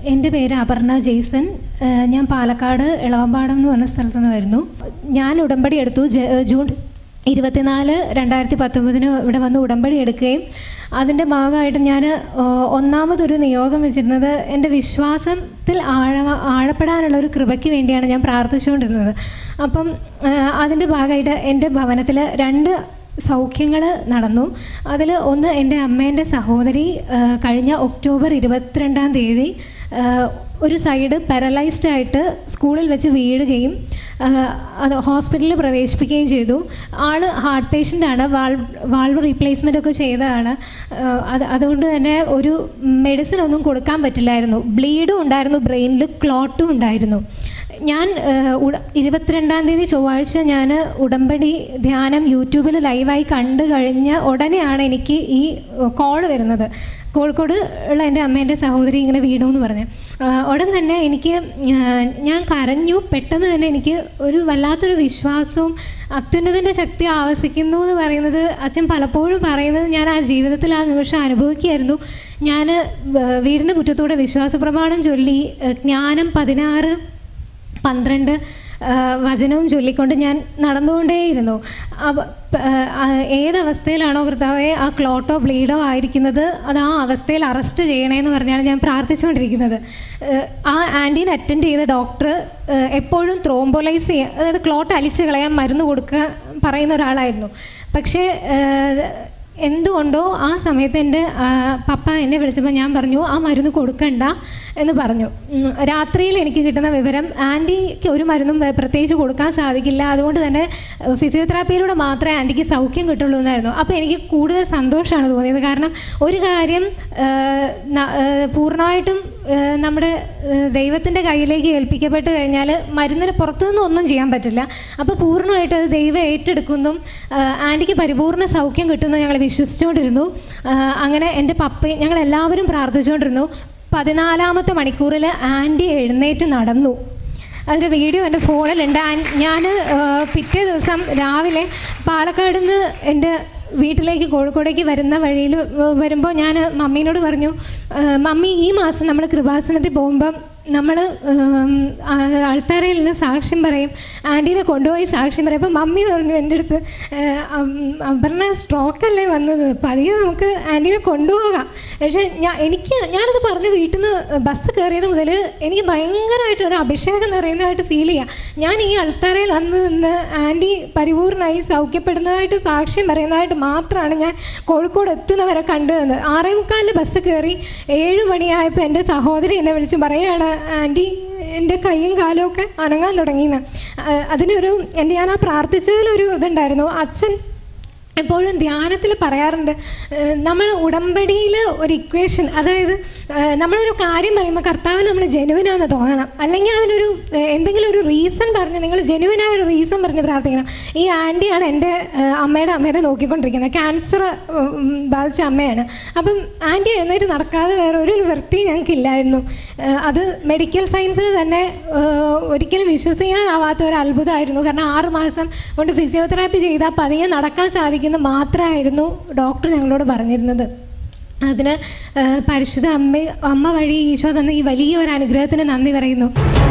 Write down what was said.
എൻ്റെ പേര് അപർണ ജെയ്സൺ. ഞാൻ പാലക്കാട് ഇളവമ്പാടം എന്ന് പറഞ്ഞ സ്ഥലത്തു നിന്ന് വരുന്നു. ഞാൻ ഉടമ്പടി എടുത്തു. ജൂൺ 24, 2019 ഇവിടെ വന്ന് ഉടമ്പടി എടുക്കുകയും അതിൻ്റെ ഭാഗമായിട്ട് ഞാൻ ഒന്നാമതൊരു നിയോഗം വെച്ചിരുന്നത് എൻ്റെ വിശ്വാസത്തിൽ ആഴപ്പെടാനുള്ളൊരു കൃപയ്ക്ക് വേണ്ടിയാണ് ഞാൻ പ്രാർത്ഥിച്ചുകൊണ്ടിരുന്നത്. അപ്പം അതിൻ്റെ ഭാഗമായിട്ട് എൻ്റെ ഭവനത്തിൽ 2 സൗഖ്യങ്ങൾ നടന്നു. അതിൽ ഒന്ന്, എൻ്റെ അമ്മേൻ്റെ സഹോദരി കഴിഞ്ഞ ഒക്ടോബർ 22 ഒരു സൈഡ് പാരലൈസ്ഡ് ആയിട്ട് സ്കൂളിൽ വെച്ച് വീഴുകയും അത് ഹോസ്പിറ്റലിൽ പ്രവേശിപ്പിക്കുകയും ചെയ്തു. ആൾ ഹാർട്ട് പേഷ്യൻ്റാണ്, വാൾവ് റീപ്ലേസ്മെൻ്റ് ഒക്കെ ചെയ്തതാണ്. അതുകൊണ്ട് തന്നെ ഒരു മെഡിസിൻ ഒന്നും കൊടുക്കാൻ പറ്റില്ലായിരുന്നു. ബ്ലീഡും ഉണ്ടായിരുന്നു, ബ്രെയിനിൽ ക്ലോട്ടും ഉണ്ടായിരുന്നു. ഞാൻ 22 ചൊവ്വാഴ്ച ഞാൻ ഉടമ്പടി ധ്യാനം യൂട്യൂബിൽ ലൈവായി കണ്ടു കഴിഞ്ഞ ഉടനെയാണ് എനിക്ക് ഈ കോൾ വരുന്നത്. കോഴിക്കോട് ഉള്ള എൻ്റെ അമ്മേൻ്റെ സഹോദരി ഇങ്ങനെ വീണു എന്ന് പറഞ്ഞു. ഉടൻ തന്നെ ഞാൻ കരഞ്ഞു. പെട്ടെന്ന് തന്നെ എനിക്ക് ഒരു വല്ലാത്തൊരു വിശ്വാസവും അത്യുന്നതിൻ്റെ ശക്തി ആവസിക്കുന്നു എന്ന് പറയുന്നത് അച്ഛൻ പലപ്പോഴും പറയുന്നത് ഞാൻ ആ ജീവിതത്തിൽ ആ നിമിഷം അനുഭവിക്കുകയായിരുന്നു. ഞാൻ വീടിൻ്റെ മുറ്റത്തൂടെ വിശ്വാസപ്രമാണം ചൊല്ലി ജ്ഞാനം 16-12 വചനവും ചൊല്ലിക്കൊണ്ട് ഞാൻ നടന്നുകൊണ്ടേയിരുന്നു. ഏതവസ്ഥയിലാണോ കർത്താവേ ആ ക്ലോട്ടോ ബ്ലീഡോ ആയിരിക്കുന്നത് അത് ആ അവസ്ഥയിൽ അറസ്റ്റ് ചെയ്യണമെന്ന് പറഞ്ഞാണ് ഞാൻ പ്രാർത്ഥിച്ചുകൊണ്ടിരിക്കുന്നത്. ആ ആൻറ്റീനെ അറ്റൻഡ് ചെയ്ത ഡോക്ടർ എപ്പോഴും ത്രോംബോലൈസ് ചെയ്യുക, അതായത് ക്ലോട്ട് അലിച്ച് കളയാൻ മരുന്ന് കൊടുക്കുക പറയുന്ന ഒരാളായിരുന്നു. പക്ഷേ എന്തുകൊണ്ടോ ആ സമയത്ത് എൻ്റെ പപ്പ എന്നെ വിളിച്ചപ്പോൾ ഞാൻ പറഞ്ഞു ആ മരുന്ന് കൊടുക്കണ്ട എന്ന് പറഞ്ഞു. രാത്രിയിൽ എനിക്ക് കിട്ടുന്ന വിവരം ആൻറ്റിക്ക് ഒരു മരുന്നും പ്രത്യേകിച്ച് കൊടുക്കാൻ സാധിക്കില്ല, അതുകൊണ്ട് തന്നെ ഫിസിയോതെറാപ്പിയിലൂടെ മാത്രമേ ആൻറ്റിക്ക് സൗഖ്യം കിട്ടുള്ളൂ എന്നായിരുന്നു. അപ്പോൾ എനിക്ക് കൂടുതൽ സന്തോഷമാണ് തോന്നിയത്. കാരണം ഒരു കാര്യം പൂർണ്ണമായിട്ടും നമ്മുടെ ദൈവത്തിൻ്റെ കയ്യിലേക്ക് ഏൽപ്പിക്കപ്പെട്ട് കഴിഞ്ഞാൽ മരുന്നിന് പുറത്തുനിന്ന് ഒന്നും ചെയ്യാൻ പറ്റില്ല. അപ്പോൾ പൂർണ്ണമായിട്ട് അത് ദൈവം ഏറ്റെടുക്കുന്നു, ആൻറ്റിക്ക് പരിപൂർണ്ണ സൗഖ്യം കിട്ടുന്നു ഞങ്ങൾ വിശ്വസിച്ചുകൊണ്ടിരുന്നു. അങ്ങനെ എൻ്റെ പപ്പയും ഞങ്ങളെല്ലാവരും പ്രാർത്ഥിച്ചുകൊണ്ടിരുന്നു. 14-ാമത്തെ മണിക്കൂറിൽ ആൻറ്റി എഴുന്നേറ്റ് നടന്നു. അതിൻ്റെ വീഡിയോ എൻ്റെ ഫോണിലുണ്ട്. ഞാൻ പിറ്റേ ദിവസം രാവിലെ പാലക്കാട് നിന്ന് എൻ്റെ വീട്ടിലേക്ക് കോഴിക്കോടേക്ക് വരുന്ന വഴിയിൽ വരുമ്പോൾ ഞാൻ മമ്മീനോട് പറഞ്ഞു, മമ്മി ഈ മാസം നമ്മൾ കൃപാസനത്തിൽ പോകുമ്പം നമ്മൾ ആൾത്താരയിൽ നിന്ന് സാക്ഷ്യം പറയും, ആൻറ്റീനെ കൊണ്ടുപോയി സാക്ഷ്യം പറയും. അപ്പോൾ മമ്മി പറഞ്ഞു എൻ്റെ അടുത്ത്, അപർണ സ്ട്രോക്കല്ലേ വന്നത്, പതിയെ നമുക്ക് ആൻറ്റീനെ കൊണ്ടുപോകാം. പക്ഷേ ഞാനത് പറഞ്ഞ് വീട്ടിൽ നിന്ന് ബസ് കയറിയത് മുതൽ എനിക്ക് ഭയങ്കരമായിട്ട് ഒരു അഭിഷേകം നിറയുന്നതായിട്ട് ഫീൽ ചെയ്യുക. ഞാൻ ഈ ആൾത്താരയിൽ വന്ന് നിന്ന് ആൻറ്റി പരിപൂർണ്ണമായി സൗഖ്യപ്പെടുന്നതായിട്ട് സാക്ഷ്യം പറയുന്നതായിട്ട് മാത്രമാണ് ഞാൻ കോഴിക്കോട് എത്തുന്നവരെ കണ്ടത്. 6:45 ബസ് കയറി 7 മണിയായപ്പോൾ എൻ്റെ സഹോദരി എന്നെ വിളിച്ച് പറയുകയാണ്, ആൻറ്റി എൻ്റെ കൈയും കാലും ഒക്കെ അനങ്ങാൻ തുടങ്ങിയെന്ന്. അതിനൊരു ഞാൻ ആ പ്രാർത്ഥിച്ചതിലൊരു ഇതുണ്ടായിരുന്നു. അച്ഛൻ എപ്പോഴും ധ്യാനത്തിൽ പറയാറുണ്ട്, നമ്മൾ ഉടമ്പടിയിൽ ഒരു ഇക്വേഷൻ, അതായത് നമ്മളൊരു കാര്യം പറയുമ്പോൾ കർത്താവ് നമ്മൾ ജെനുവിനാണെന്ന് തോന്നണം, അല്ലെങ്കിൽ അതിനൊരു എന്തെങ്കിലും ഒരു റീസൺ പറഞ്ഞ് നിങ്ങൾ ജെനുവിനായ ഒരു റീസൺ പറഞ്ഞ് പ്രാർത്ഥിക്കണം. ഈ ആൻറ്റിയാണ് എൻ്റെ അമ്മേനെ നോക്കിക്കൊണ്ടിരിക്കുന്നത്, ക്യാൻസർ ബാധിച്ച അമ്മയാണ്. അപ്പം ആൻറ്റി എഴുന്നേറ്റ് നടക്കാതെ വേറെ ഒരു നിവൃത്തി ഞങ്ങൾക്കില്ലായിരുന്നു. അത് മെഡിക്കൽ സയൻസിൽ തന്നെ ഒരിക്കലും വിശ്വസിക്കാനാവാത്ത ഒരു അത്ഭുതമായിരുന്നു. കാരണം 6 മാസം കൊണ്ട് ഫിസിയോതെറാപ്പി ചെയ്താൽ പതിയെ നടക്കാൻ സാധിക്കും മാത്രമായിരുന്നു ഡോക്ടർ ഞങ്ങളോട് പറഞ്ഞിരുന്നത്. അതിന് പരിശുദ്ധ അമ്മ വഴി ഈശോ തന്ന ഈ വലിയ ഒരു അനുഗ്രഹത്തിന് നന്ദി പറയുന്നു.